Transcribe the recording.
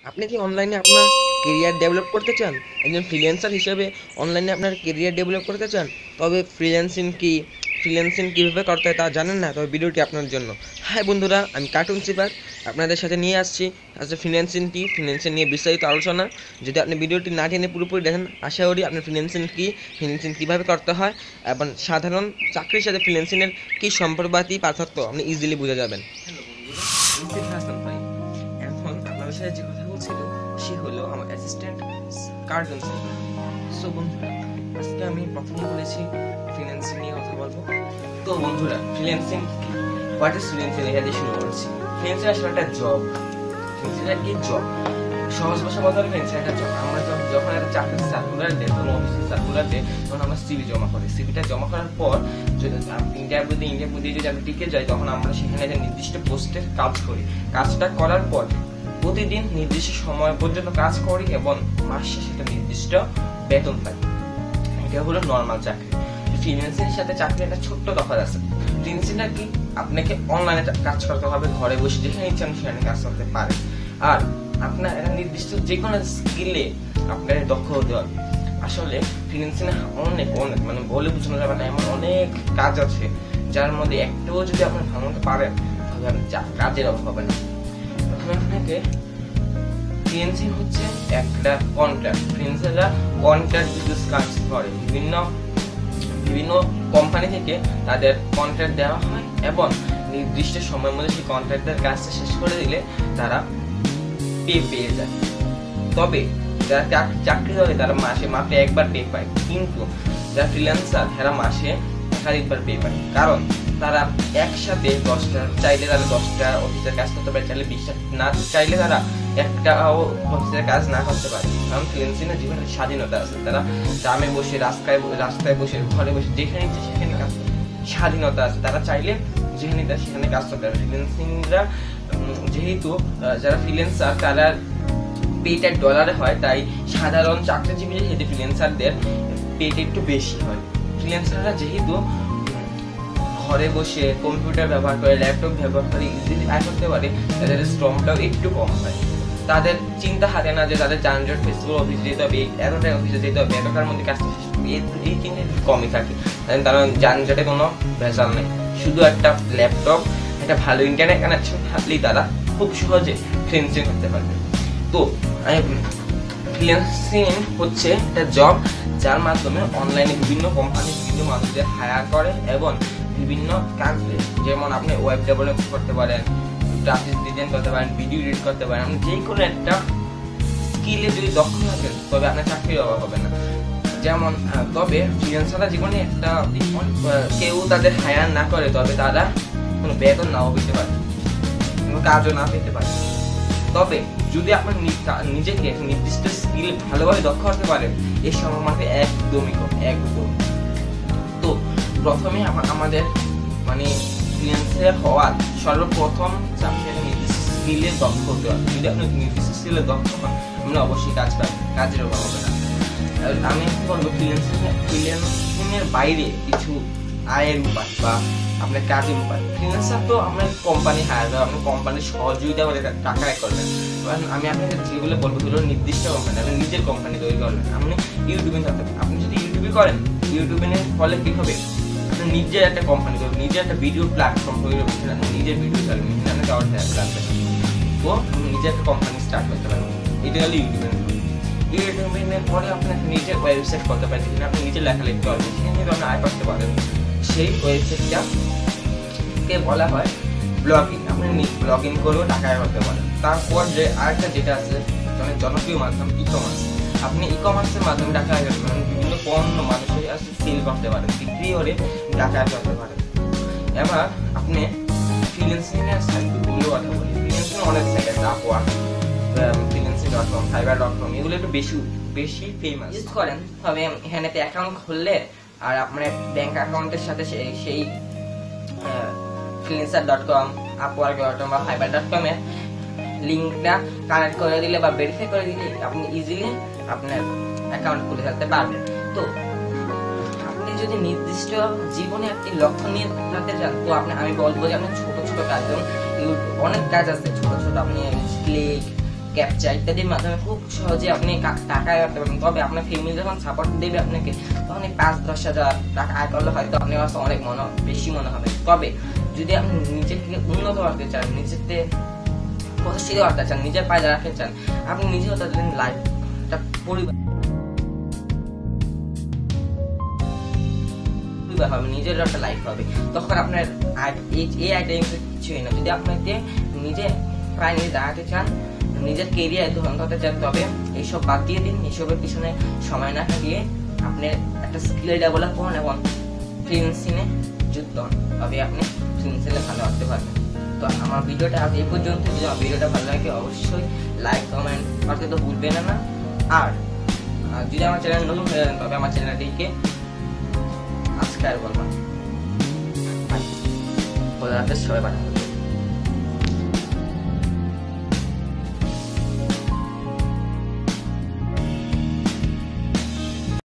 আপনি কি অনলাইনে আপনার কেরিয়ার ডেভেলপ করতে চান? একজন ফ্রিল্যান্সার হিসেবে অনলাইনে আপনার কেরিয়ার ডেভেলপ করতে চান, তবে ফ্রিল্যান্সিং কীভাবে করতে হয় তা জানেন না, তবে ভিডিওটি আপনার জন্য। হাই বন্ধুরা, আমি কার্টুন সিপার আপনাদের সাথে নিয়ে আসছি আজকে ফ্রিল্যান্সিং নিয়ে বিস্তারিত আলোচনা। যদি আপনি ভিডিওটি না টেনে পুরোপুরি দেখেন, আশা করি আপনার ফ্রিল্যান্সিং কীভাবে করতে হয় এবং সাধারণ চাকরির সাথে ফ্রিল্যান্সিংয়ের কী সম্পর্কবাদী পার্থক্য আপনি ইজিলি বুঝে যাবেন। হ্যালো বন্ধুরা, আমি সিফ হাসান ভাই। এখন আপনাদের সাথে যে কথা বলছিল সে হলো আমার অ্যাসিস্ট্যান্ট কার্টুন সিপার। সো বন্ধুরা, আজকে আমি প্রথমে বলেছি ফ্রিল্যান্সিং নিয়ে কথা বলবো। তো বন্ধুরা, ফ্রিল্যান্সিং হোয়াট ইজ ফ্রিল্যান্সিং এটা দিয়ে শুরু করছি। ফ্রিল্যান্সিং আসলে একটা জব। ফ্রিল্যান্সিং কি জব? সহজ ভাষা বলতে হলে ফ্রিল্যান্সিং একটা জব। আমরা যখন একটা চাকরির সার্কুলার দেয়, কোনো অফিসের সার্কুলার দেয়, তখন আমরা সিভি জমা করি। সিভিটা জমা করার পর যদি ইন্টারভিউ দিয়ে যদি আমরা টিকে যাই, তখন আমরা সেখানে একটা নির্দিষ্ট পোস্টের কাজ করি। কাজটা করার পর প্রতিদিন নির্দিষ্ট সময় পর্যন্ত কাজ করি এবং মাস শেষে একটা নির্দিষ্ট বেতন পাই। এটা হলো নর্মাল চাকরি। ফ্রিল্যান্সিং এর সাথে চাকরি একটা ছোট্ট তফাৎ আছে। ফ্রিল্যান্সিংটা কি? আপনাকে অনলাইনে কাজ করতে হবে, ঘরে বসে যেখানে ইচ্ছা সেখানে কাজ করতে পারে। আর আপনার একটা নির্দিষ্ট যে কোনো স্কিলে আপনার দক্ষ হতে হবে। আসলে ফ্রিল্যান্সিং অনেক অনেক মানে বলে বোঝানো যাবে না, এমন অনেক কাজ আছে যার মধ্যে একটাও যদি আপনি ভালো মতো পারেন, তাহলে আপনি কাজের অভাব হবে না। তখন আপনাকে ফ্রিল্যান্সিং হচ্ছে একটা কন্ট্রাক্ট। ফ্রিল্যান্সাররা কন্ট্রাক্ট বিজনেস কাজ করে। বিভিন্ন কোম্পানি থেকে তাদের কন্ট্রাক্ট দেওয়া হয় এবং নির্দিষ্ট সময়ের মধ্যে সেই কন্ট্রাক্টের কাজটা শেষ করে দিলে তারা পেয়ে যায়। তবে যারা চাকরি করে তারা মাসে মাত্র একবার পে পায়, কিন্তু যারা ফ্রিল্যান্সার তারা মাসে একাধিকবার পে পায়। কারণ তারা একসাথে 10টা চাইলে তারা 10টা অফিসের কাজ করতে পারে, চাইলে 20টা, না চাইলে তারা একটাও অফিসের কাজ না করতে পারে। কারণ ফ্রিল্যান্সিং এর জীবনে স্বাধীনতা আছে। তারা গ্রামে বসে, রাস্তায় বসে, ঘরে বসে যেখানে ইচ্ছে সেখানে কাজ করতে স্বাধীনতা আছে। তারা চাইলে যেখানে সেখানে কাজ করতে পারে। ফ্রিল্যান্সিংরা যেহেতু যারা ফ্রিল্যান্সার তারা পেটা ডলারে হয়, তাই সাধারণ চাকরিজীবীদের ক্ষেত্রে ফ্রিল্যান্সারদের পেটা একটু বেশি হয়। ফ্রিল্যান্সাররা যেহেতু ঘরে বসে কম্পিউটার ব্যবহার করে, ল্যাপটপ ব্যবহার করে ইজিলি আয় করতে পারে, তাদের শ্রমটাও একটু কম হয়। তাদের চিন্তা হাতে না যে তাদের যানজট ফেস্টিভ্যাল অফিস যেতে হবে, এতটাই অফিসে যেতে হবে, এতটার মধ্যে কাজটা শেষ করবে, এই চিন্তা একটু কমই থাকে। কারণ যানজটে কোনো ভেজাল নেই। শুধু একটা ল্যাপটপ, একটা ভালো ইন্টারনেট কানেকশন থাকলেই তারা খুব সহজে ফ্রিল্যান্সিং করতে পারবে। তো ফ্রিল্যান্সিং হচ্ছে একটা জব যার মাধ্যমে অনলাইনে বিভিন্ন কোম্পানি বিভিন্ন মানুষদের হায়ার করে এবং বিভিন্ন কাজ দেয়। যেমন আপনি ওয়েব ডেভেলপ করতে পারেন, গ্রাফিক্স ডিজাইন করতে পারেন, ভিডিও এডিট করতে পারেন। আপনি যে কোনো একটা স্কিলে যদি দক্ষ থাকেন, তবে আপনার চাকরির অভাব হবে না। যেমন তবে ফ্রিল্যান্সাররা জীবনে একটা কেউ তাদের হায়ার না করে, তবে তারা কোনো বেতন নাও পেতে পারে, কোনো কাজও না পেতে পারে। তবে যদি আপনি নিজেকে নির্দিষ্ট স্কিল ভালোভাবে দক্ষ করতে পারেন, এই সম্ভাবনা একদমই কম, একদম। তো প্রথমে আমাদের মানে ফ্রিল্যান্সার হওয়ার সর্বপ্রথম নির্দিষ্ট স্কিলে দক্ষ হতে হবে। যদি আপনি নির্দিষ্ট স্কিলে দক্ষ হন, আপনি অবশ্যই কাজ পাবেন, কাজের অভাব হবে না। আমি বলবো ফ্রিল্যান্সিং এর বাইরে কিছু আয়ের উপায় বা আপনার কাজের উপায়। ফ্রিল্যান্সার তো আপনার কোম্পানি হায়ার করে, আপনার কোম্পানির সহযোগিতা করে টাকা আয় করবেন। আমি আপনাকে যেগুলো বলবো সেগুলো নির্দিষ্ট কোম্পানি, আপনি নিজের কোম্পানি তৈরি করবেন। আপনি ইউটিউবে থাকবেন, আপনি যদি ইউটিউবে করেন, ইউটিউবের ফলে কি হবে, আপনি নিজের একটা কোম্পানি করবেন, নিজের একটা ভিডিও প্ল্যাটফর্ম তৈরি করবেন, আপনি নিজের ভিডিও চালাবেন, আপনি কারোর হেল্প লাগবে না। তো আপনি নিজের একটা কোম্পানি স্টার্ট করতে পারবেন। এটা হলো ইউটিউবের পরে আপনি নিজের ওয়েবসাইট করতে পারেন, যেখানে আপনি নিজের লেখালেখি করবেন, সেখানে আপনি আয় করতে পারেন। সেই ওয়েবসাইটটাকে বলা হয় ব্লগিং। আপনি ব্লগিং করেও টাকা আয় করতে পারেন। তারপর যে আরেকটা যেটা আছে অনেক জনপ্রিয় মাধ্যম, ই-কমার্স। আপনি ই-কমার্সের মাধ্যমে টাকা আয় করতে পারেন, বিভিন্ন পণ্য মানুষের কাছে সেল করতে পারেন, বিক্রি করে টাকা আয় করতে পারেন। এবার আপনি ফ্রিল্যান্সিং এর সাইটগুলো কথা বলি। ফ্রিল্যান্সিং অনেক সাইট আছে, আপওয়ার্ক, freelancing.com, fiverr.com, এগুলো একটু বেশি ফেমাস ইউজ করেন। তবে এখানে অ্যাকাউন্ট খুললে আর আপনার ব্যাংক অ্যাকাউন্টের সাথে সেই freelancer.com, upwork.com বা fiverr.com এর লিংকটা কানেক্ট করে দিলে বা ভেরিফাই করে দিলে আপনি ইজিলি আপনার অ্যাকাউন্ট খুলে ফেলতে পারবেন। তো আপনি যদি নির্দিষ্ট জীবনে একটি লক্ষ্য নিয়ে থাকতে চান, তো আমি বলবো যে আপনি ছোট ছোট কাজ, যেমন অনেক কাজ আছে ছোট ছোট, আপনি ক্যাপচা ইত্যাদির মাধ্যমে খুব সহজে আপনি টাকা আয় করতে পারবেন। তবে আপনার ফ্যামিলি যখন সাপোর্ট দেবে আপনাকে, তখন এই 5-10 হাজার টাকা আয় করলে হয়তো আপনার কাছে অনেক বেশি মনে হবে। তবে যদি আপনি নিজেকে উন্নত করতে চান, নিজেতে প্রতিষ্ঠিত করতে চান, নিজের পায়ে রাখতে চান, আপনি নিজে হতে চান লাইফ একটা পরিবার হবে, নিজের একটা লাইফ হবে, তখন আপনার এই আইটা কিছুই না। যদি আপনাকে নিজে প্রায় নিজে দাঁড়াতে চান, নিজের কেরিয়ার ধরন করতে চান, তবে এইসব বাদ দিয়ে দিন, এইসবের পিছনে সময় না কাটিয়ে আপনি একটা স্কিল ডেভেলপ করুন এবং ফ্রিল্যান্সিংয়ে যুক্ত হন, তবে আপনি ফ্রিল্যান্সিংয়ে ভালো আসতে পারবেন। তো আমার ভিডিওটা আজ এই পর্যন্ত। যদি আমার ভিডিওটা ভালো লাগে অবশ্যই লাইক কমেন্ট করতে তো ভুলবেন না। আর যদি আমার চ্যানেল নতুন হয়ে যান, তবে আমার চ্যানেলটিকে সাবস্ক্রাইব করবেন। খোদা হাফেজ, সবাই ভালো।